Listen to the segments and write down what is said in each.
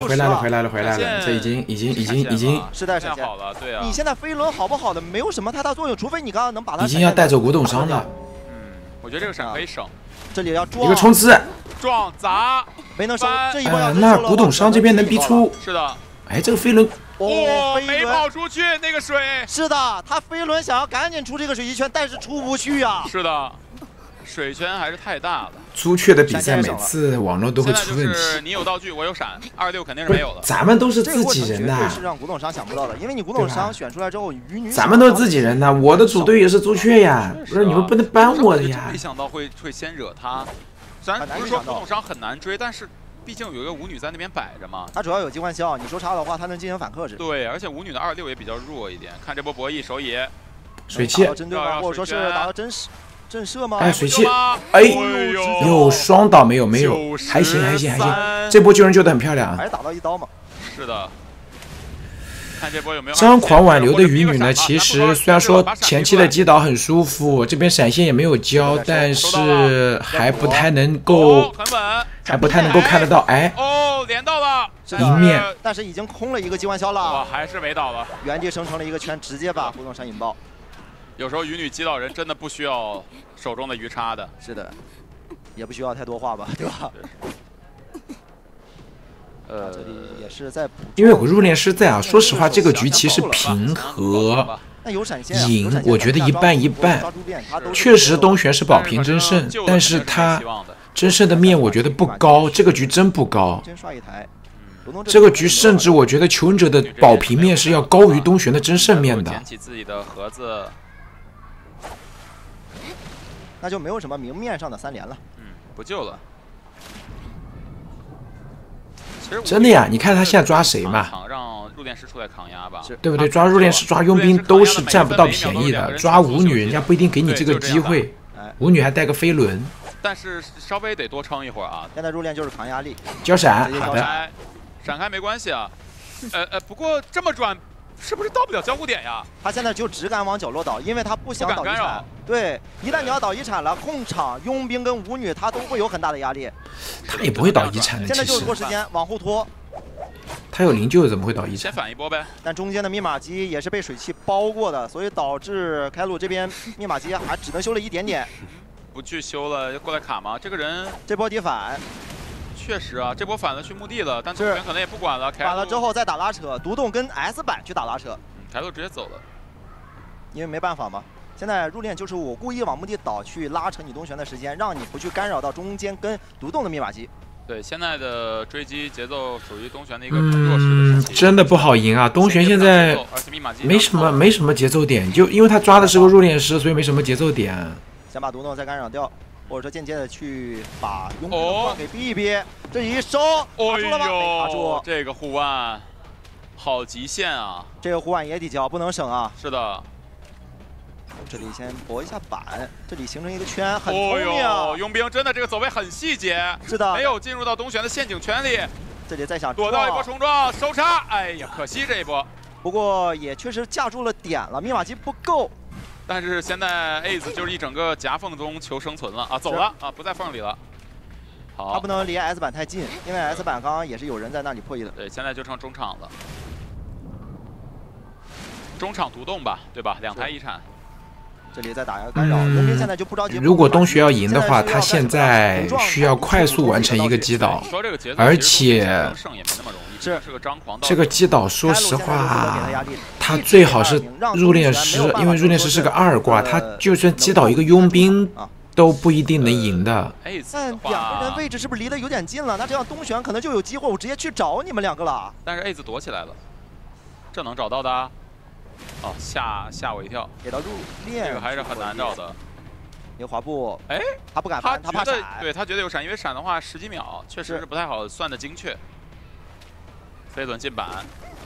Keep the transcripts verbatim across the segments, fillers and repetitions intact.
回来了，回来了，回来了，这已经已经已经已经是带闪现好了，对啊。 你现在飞轮好不好的没有什么太大作用，除非你刚刚能把它已经要带走古董商了。 嗯，我觉得这个闪可以省。 这里要撞一个冲刺， 撞砸没能收，这一波要那古董商这边能逼出。 是的。 哎，这个飞轮。 哦，没跑出去那个水。 是的，他飞轮想要赶紧出这个水击圈，但是出不去啊。 是的，水圈还是太大了。 朱雀的比赛每次网络都会出问题。 是你有道具，我有闪，二六肯定是没有了。 咱们都是自己人呐。 这是让古董商想不到的，因为你古董商选出来之后，鱼女。 咱们都是自己人呐，我的组队也是朱雀呀，不是你们不能搬我的呀。 没想到会会先惹他，虽然不是说古董商很难追，但是。 毕竟有一个舞女在那边摆着嘛， 她主要有机关消，你说差的话，她能进行反克制。 对，而且舞女的二六也比较弱一点。看这波博弈手野， 水汽， 针对吗？或者说是打到真震慑吗？ 哎，水汽，哎，有双倒没有？没有，还行还行还行。这波救人救得很漂亮啊！ 还是打到一刀嘛？ 是的。看这波有没有？ 张狂挽留的鱼女呢？其实虽然说前期的击倒很舒服，这边闪现也没有交，但是还不太能够。 还不太能够看得到，哎， 哦，连到了迎面， 但是已经空了一个机关消了， 哇，还是没倒了， 原地生成了一个圈，直接把古董山引爆。 有时候鱼女击倒人真的不需要手中的鱼叉的， 是的，也不需要太多话吧，对吧？ 呃， 这里也是在补， 因为有个入殓师在啊，说实话，这个局其实平和。 赢，我觉得一半一半。确实，东玄是保平争胜，但是他争胜的面我觉得不高，这个局真不高。这个局甚至我觉得求忍者的保平面是要高于东玄的争胜面的。 捡起自己的盒子， 那就没有什么明面上的三连了。 嗯，不救了。 真的呀，你看他现在抓谁嘛？ 让入殓师出来抗压吧， 对不对？抓入殓师、抓佣兵都是占不到便宜的。抓舞女，人家不一定给你这个机会。舞女还带个飞轮， 但是稍微得多撑一会儿啊。 现在入殓就是扛压力。 交闪，好的。 闪开没关系啊。呃呃，不过这么转，是不是到不了交互点呀？ 他现在就只敢往角落倒，因为他不想倒遗产。对，一旦你要倒遗产了，控场佣兵跟舞女他都会有很大的压力。 他也不会倒遗产的， 现在就是拖时间，往后拖。 他有灵柩怎么会倒遗产？ 先反一波呗。 但中间的密码机也是被水汽包过的，所以导致开路这边密码机还只能修了一点点。 不去修了，要过来卡吗？这个人这波底反， 确实啊，这波反了去墓地了，但东玄可能也不管了。 反了之后再打拉扯，独栋跟 S 版去打拉扯。 嗯，开路直接走了， 因为没办法嘛。 现在入殓就是我故意往墓地倒去拉扯你东玄的时间，让你不去干扰到中间跟独栋的密码机。 对，现在的追击节奏属于东玄的一个弱势的时期， 真的不好赢啊！东玄现在没什么没什么节奏点，就因为他抓的是个入殓师，所以没什么节奏点。 想把独栋再干扰掉，或者说间接的去把佣兵给逼一逼。这一收，卡住了吗？没卡住。 这个护腕好极限啊！ 这个护腕也得交，不能省啊。 是的。 这里先搏一下板，这里形成一个圈，很聪明。 哦佣兵真的这个走位很细节， 是的， 没有进入到东玄的陷阱圈里。 这里再想躲到一波冲撞，收插，哎呀，可惜这一波。 不过也确实架住了点了，密码机不够。 但是现在 A 子就是一整个夹缝中求生存了啊，走了啊，不在缝里了。好， 他不能离 S 板太近，因为 S 板刚刚也是有人在那里破译的。 对，现在就剩中场了。中场独栋吧，对吧？两台遗产。 这里再打一个干扰，佣兵现在就不着急。 如果东玄要赢的话，他现在需要快速完成一个击倒，而且这个击倒，说实话，他最好是入殓师，因为入殓师是个二挂，他就算击倒一个佣兵都不一定能赢的。 但两个人位置是不是离得有点近了？那这样东玄可能就有机会，我直接去找你们两个了。 但是 A 子躲起来了，这能找到的？ 哦，吓吓我一跳！ 给到入殓， 这个还是很难找的。 一个滑步， 哎， 他不敢翻，他怕闪。 对他觉得有闪，因为闪的话十几秒，确实是不太好算的精确。飞轮进板，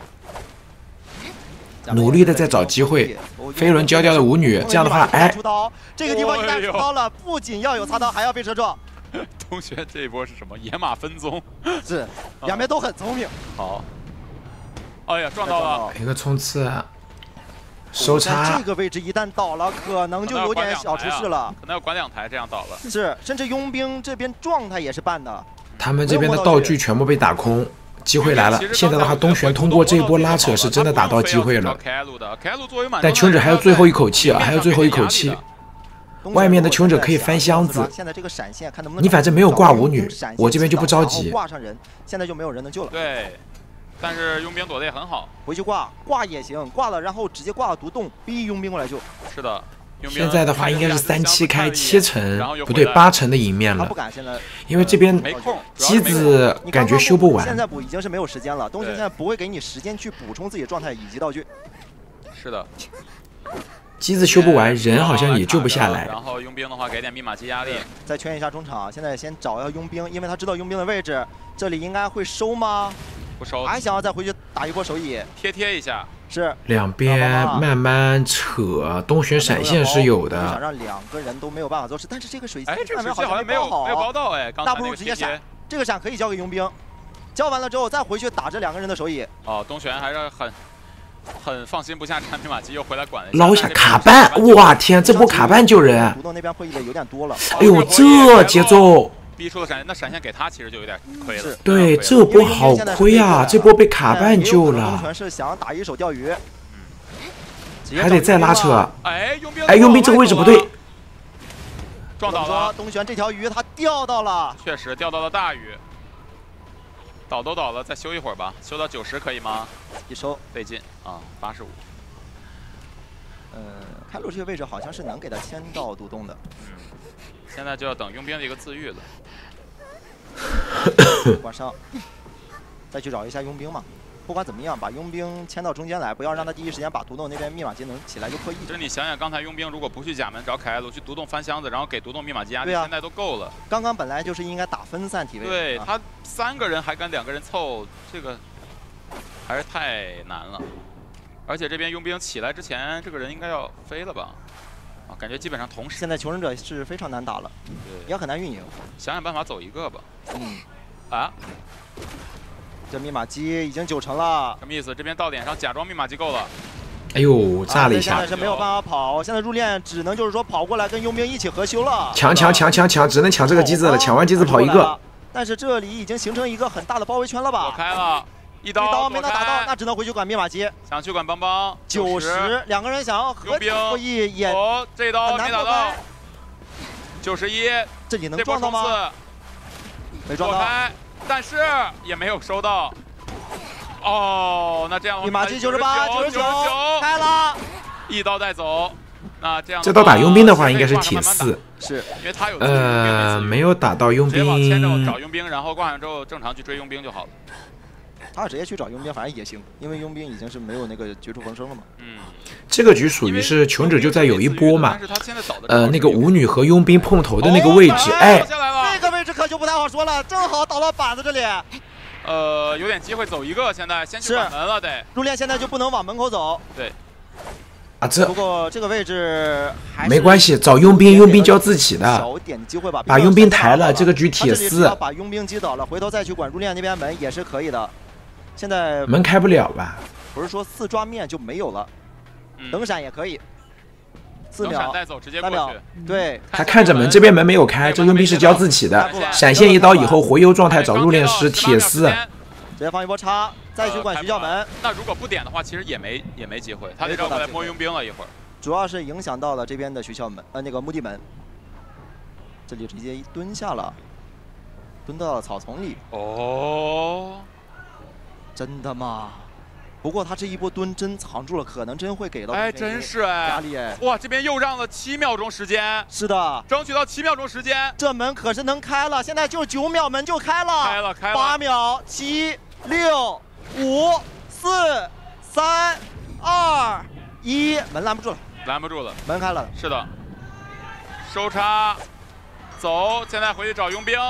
努力的在找机会。飞轮交掉的舞女，这样的话，哎， 出刀，这个地方一旦出刀了，不仅要有擦刀，还要被车撞。 同学，这一波是什么？野马分鬃。 是，两边都很聪明。 好。哎呀，撞到了！ 一个冲刺。 收插， 这个位置一旦倒了，可能就有点小出事了。 可能要管两台，这样倒了。 是，甚至佣兵这边状态也是半的。 他们这边的道具全部被打空， 机会来了，现在的话，东玄通过这一波拉扯是真的打到机会了。但穷者还有最后一口气啊，还有最后一口气。外面的穷者可以翻箱子。 现在这个闪现看能不能你反正没有挂舞女，我这边就不着急。 挂上人，现在就没有人能救了。 对，但是佣兵躲得也很好， 回去挂挂也行，挂了然后直接挂了独栋，逼佣兵过来救。 是的。 现在的话应该是三七开七成，不对八成的赢面了。因为这边机子感觉修不完。 现在补已经是没有时间了，东玄现在不会给你时间去补充自己的状态以及道具。 是的， 机子修不完，人好像也救不下来。 然后佣兵的话给点密码机压力， 再圈一下中场。现在先找一下佣兵，因为他知道佣兵的位置，这里应该会收吗？ 不收， 还想要再回去打一波手野， 贴贴一下。 是两边慢慢扯，东玄闪现是有的。 想让两个人都没有办法做事，但是这个水哎，这个水好像没有没有包到哎， 那不如直接闪。这个闪可以交给佣兵，交完了之后再回去打这两个人的手野。 哦，东玄还是很很放心不下产品马机，又回来管了。 捞一下卡半，哇天，这波卡半救人。 独栋那边会议的有点多了。 哎呦，这节奏！ 逼出了闪现，那闪现给他其实就有点亏了。 对，这波好亏啊！这波被卡半救了。 东玄是想打一手钓鱼。 还得再拉扯， 哎，佣兵， 哎，佣兵这个位置不对， 撞倒了。 东玄这条鱼他钓到了， 确实钓到了大鱼。倒都倒了，再修一会儿吧，修到九十可以吗？ 一收费劲啊，八十五。 嗯，开路这个位置好像是能给他牵到独栋的。 嗯，现在就要等佣兵的一个自愈了。 晚上再去找一下佣兵嘛。不管怎么样，把佣兵牵到中间来，不要让他第一时间把独栋那边密码机能起来就破译。 就是你想想，刚才佣兵如果不去甲门找凯艾鲁，去独栋翻箱子，然后给独栋密码机压力， 啊、 现在都够了。 刚刚本来就是应该打分散体位。 对、 啊、 他三个人还跟两个人凑，这个还是太难了。而且这边佣兵起来之前，这个人应该要飞了吧？啊，感觉基本上同时。 现在求生者是非常难打了，也很难运营。 想想办法走一个吧。 嗯。 啊。 这密码机已经九成了， 什么意思？这边到点上假装密码机够了。 哎呦，炸了一下！ 现在是没有办法跑，现在入殓只能就是说跑过来跟佣兵一起合修了。 抢抢抢抢抢，只能抢这个机子了，抢完机子跑一个。 但是这里已经形成一个很大的包围圈了吧？ 躲开了，一刀一刀没能打到，那只能回去管密码机。 想去管邦邦， 九十，两个人想要合作一也哦，这一刀没打到。九十一， 这里能撞到吗？没撞到。 但是也没有收到，哦，那这样密码机九十八、九十九开了， 一刀带走。那这样这刀打佣兵的话应该是铁四， 是因为他有呃没有打到佣兵， 直接往前手找佣兵，然后挂上之后正常去追佣兵就好了。 他直接去找佣兵反正也行，因为佣兵已经是没有那个绝处逢生了嘛。 嗯， 这个局属于是穷者就在有一波嘛，呃那个舞女和佣兵碰头的那个位置，哎。 这个位置可就不太好说了，正好倒到板子这里。 呃，有点机会走一个，现在先去管门了，得。 入殓现在就不能往门口走。 对。 啊，这不过这个位置没关系，找佣兵，佣兵交自己的。 小点机会吧， 把佣兵抬了，这个局铁四。 把佣兵击倒了，回头再去管入殓那边门也是可以的。现在门开不了吧？ 不是说四抓面就没有了，冷闪也可以。四秒， 带走直接过去。对， 他看着门这边门没有开，这佣兵是交自己的。闪现一刀以后回游状态找入殓师铁丝， 直接放一波叉，再去管徐教门。 那如果不点的话，其实也没也没机会，他得绕过来摸佣兵了一会儿。 主要是影响到了这边的徐校门，呃，那个墓地门。这里直接一蹲下了，蹲到了草丛里。 哦， 真的吗？不过他这一波蹲真藏住了，可能真会给到哎，真是哎压力哎！ 哇，这边又让了七秒钟时间。 是的， 争取到七秒钟时间。 这门可是能开了，现在就九秒门就开了。 开了，开了。 八秒，七、六、五、四、三、二、一，门拦不住了， 拦不住了， 门开了。 是的，收插，走，现在回去找佣兵。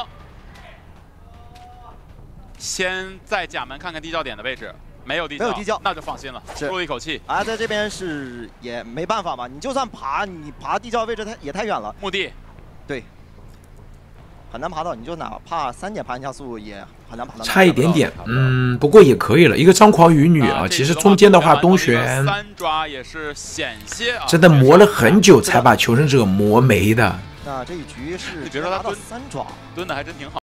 先在甲门看看地窖点的位置。没有地窖， 没有地窖， 那就放心了，舒了一口气。 啊，在这边是也没办法嘛，你就算爬，你爬地窖位置太也太远了。 墓地， 对，很难爬到，你就哪怕三点爬加速也很难爬到。 差一点点，嗯，不过也可以了。一个张狂与女啊，其实中间的话，东玄三抓也是险些啊， 真的磨了很久才把求生者磨没的。 那这一局是你别说他蹲三抓， 蹲的还真挺好。